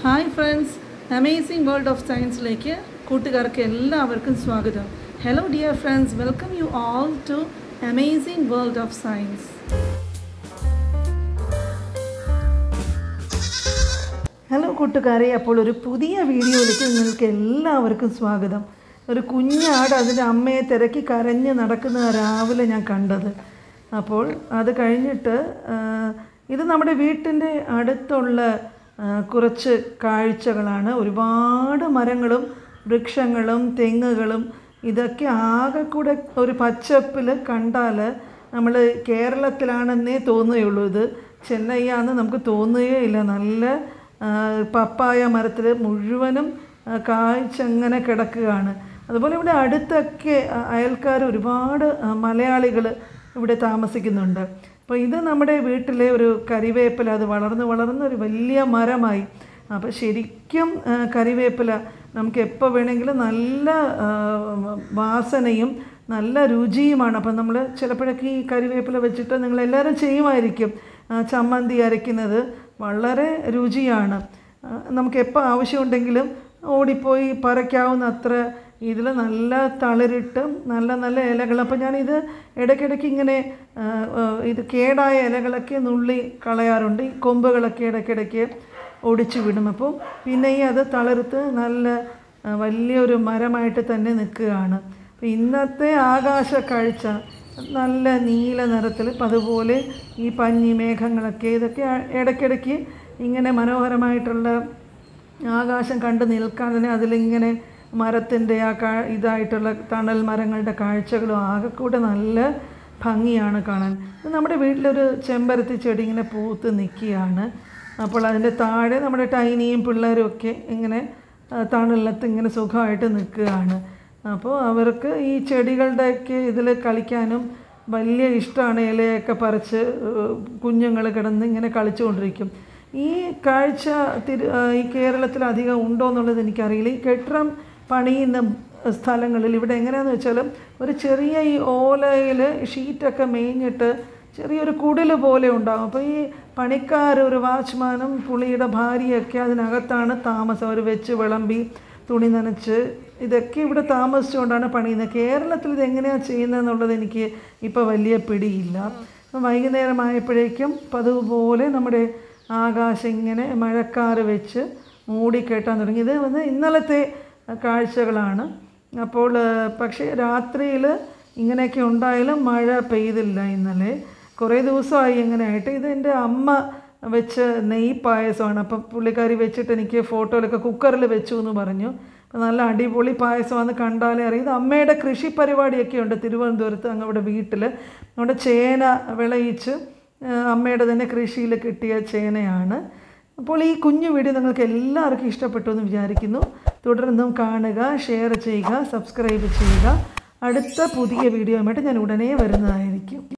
Hi friends, Amazing World of Science like കൂട്ടുകാർക്ക് എല്ലാവർക്കും സ്വാഗതം. Hello dear friends, welcome you all to Amazing World of Science. Hello കൂട്ടുകാരെ, അപ്പോൾ ഒരു പുതിയ വീഡിയോയിലേക്ക് നിങ്ങൾക്ക് എല്ലാവർക്കും സ്വാഗതം. ഒരു കുഞ്ഞാട് അതിൻ്റെ അമ്മയെ തിരക്കി കരഞ്ഞ് നടക്കുന്ന രാവിലെ ഞാൻ കണ്ടത്. അപ്പോൾ അത് കഴിഞ്ഞിട്ട് ഇത് നമ്മുടെ വീട്ടിൻ്റെ അടുത്തുള്ള കുറച്ച് കാഴ്ചകളാണ്. ഒരുപാട് മരങ്ങളും വൃക്ഷങ്ങളും തെങ്ങുകളും ഇതൊക്കെ ആകെ കൂടെ ഒരു പച്ചപ്പിൽ കണ്ടാൽ നമ്മൾ കേരളത്തിലാണെന്നേ തോന്നുകയുള്ളൂ. ഇത് ചെന്നൈയാണെന്ന് നമുക്ക് തോന്നുകയേ ഇല്ല. നല്ല പപ്പായ മരത്തിൽ മുഴുവനും കായ്ച്ചങ്ങനെ കിടക്കുകയാണ്. അതുപോലെ ഇവിടെ അടുത്തൊക്കെ അയൽക്കാർ ഒരുപാട് മലയാളികൾ ഇവിടെ താമസിക്കുന്നുണ്ട്. അപ്പോൾ ഇത് നമ്മുടെ വീട്ടിലെ ഒരു കരിവേപ്പില, അത് വളർന്ന് ഒരു വലിയ മരമായി. അപ്പോൾ ശരിക്കും കരിവേപ്പില നമുക്ക് എപ്പോൾ വേണമെങ്കിലും നല്ല വാസനയും നല്ല രുചിയുമാണ്. അപ്പം നമ്മൾ ചിലപ്പോഴൊക്കെ ഈ കരിവേപ്പില വെച്ചിട്ട് നിങ്ങളെല്ലാവരും ചെയ്യുമായിരിക്കും. ചമ്മന്തി അരയ്ക്കുന്നത് വളരെ രുചിയാണ്. നമുക്ക് എപ്പോൾ ആവശ്യമുണ്ടെങ്കിലും ഓടിപ്പോയി പറിക്കാവുന്ന അത്ര ഇതിൽ നല്ല തളിരിട്ട് നല്ല ഇലകൾ. അപ്പോൾ ഞാനിത് ഇടയ്ക്കിടയ്ക്ക് ഇങ്ങനെ ഇത് കേടായ ഇലകളൊക്കെ നുള്ളി കളയാറുണ്ട്. ഈ കൊമ്പുകളൊക്കെ ഇടയ്ക്കിടയ്ക്ക് ഒടിച്ചു വിടും. അപ്പോൾ പിന്നെയും അത് തളിർത്ത് നല്ല വലിയൊരു മരമായിട്ട് തന്നെ നിൽക്കുകയാണ്. അപ്പോൾ ഇന്നത്തെ ആകാശ കാഴ്ച നല്ല നീല നിറത്തിൽ, അപ്പം അതുപോലെ ഈ പഞ്ഞി മേഘങ്ങളൊക്കെ ഇതൊക്കെ ഇടയ്ക്കിടയ്ക്ക് ഇങ്ങനെ മനോഹരമായിട്ടുള്ള ആകാശം കണ്ട് നിൽക്കാൻ തന്നെ അതിലിങ്ങനെ മരത്തിൻ്റെ ഇതായിട്ടുള്ള തണൽ മരങ്ങളുടെ കാഴ്ചകളും ആകെ കൂടെ നല്ല ഭംഗിയാണ് കാണാൻ. നമ്മുടെ വീട്ടിലൊരു ചെമ്പരത്തി ചെടി ഇങ്ങനെ പൂത്ത് നിൽക്കുകയാണ്. അപ്പോൾ അതിൻ്റെ താഴെ നമ്മുടെ ടൈനിയും പിള്ളേരും ഒക്കെ ഇങ്ങനെ തണലത്ത് ഇങ്ങനെ സുഖമായിട്ട് നിൽക്കുകയാണ്. അപ്പോൾ അവർക്ക് ഈ ചെടികളുടെയൊക്കെ ഇതിൽ കളിക്കാനും വലിയ ഇഷ്ടമാണ്. ഇലയൊക്കെ പറിച്ച് കുഞ്ഞുങ്ങൾ കിടന്ന് ഇങ്ങനെ കളിച്ചുകൊണ്ടിരിക്കും. ഈ കാഴ്ച ഈ കേരളത്തിൽ അധികം ഉണ്ടോ എന്നുള്ളത് എനിക്കറിയില്ല. ഈ കെട്ടിടം പണിയുന്ന സ്ഥലങ്ങളിൽ ഇവിടെ എങ്ങനെയാണെന്ന് വെച്ചാൽ ഒരു ചെറിയ ഈ ഓലയിൽ ഷീറ്റൊക്കെ മേഞ്ഞിട്ട് ചെറിയൊരു കുടിൽ പോലെ ഉണ്ടാകും. അപ്പോൾ ഈ പണിക്കാർ, ഒരു വാച്ച്മാനും പുള്ളിയുടെ ഭാര്യയൊക്കെ അതിനകത്താണ് താമസം. അവർ വെച്ച് വിളമ്പി തുണി നനച്ച് ഇതൊക്കെ ഇവിടെ താമസിച്ചുകൊണ്ടാണ് പണിയുന്നത്. കേരളത്തിൽ ഇതെങ്ങനെയാണ് ചെയ്യുന്നതെന്നുള്ളത് എനിക്ക് ഇപ്പോൾ വലിയ പിടിയില്ല. വൈകുന്നേരമായപ്പോഴേക്കും പതിവുപോലെ നമ്മുടെ ആകാശം ഇങ്ങനെ മഴക്കാറ് വെച്ച് മൂടിക്കെട്ടാൻ തുടങ്ങി. ഇത് ഇന്നലത്തെ കാഴ്ചകളാണ്. അപ്പോൾ പക്ഷേ രാത്രിയിൽ ഇങ്ങനെയൊക്കെ ഉണ്ടായാലും മഴ പെയ്തില്ല. ഇന്നലെ കുറേ ദിവസമായി ഇങ്ങനെ ആയിട്ട്. ഇത് എൻ്റെ അമ്മ വെച്ച് നെയ്യ് പായസമാണ്. അപ്പം പുള്ളിക്കാരി വെച്ചിട്ട് എനിക്ക് ഫോട്ടോയിലൊക്കെ കുക്കറിൽ വെച്ചു എന്ന് പറഞ്ഞു. അപ്പം നല്ല അടിപൊളി പായസമാണെന്ന് കണ്ടാലേ അറിയാം. ഇത് അമ്മയുടെ കൃഷി പരിപാടിയൊക്കെ ഉണ്ട് തിരുവനന്തപുരത്ത്. അങ്ങവിടെ വീട്ടിൽ നമ്മുടെ ചേന വിളയിച്ച് അമ്മയുടെ തന്നെ കൃഷിയിൽ കിട്ടിയ ചേനയാണ്. അപ്പോൾ ഈ കുഞ്ഞു വീഡിയോ നിങ്ങൾക്ക് എല്ലാവർക്കും ഇഷ്ടപ്പെട്ടു എന്ന് വിചാരിക്കുന്നു. തുടർന്നും കാണുക, ഷെയർ ചെയ്യുക, സബ്സ്ക്രൈബ് ചെയ്യുക. അടുത്ത പുതിയ വീഡിയോയുമായിട്ട് ഞാൻ ഉടനെ വരുന്നതായിരിക്കും.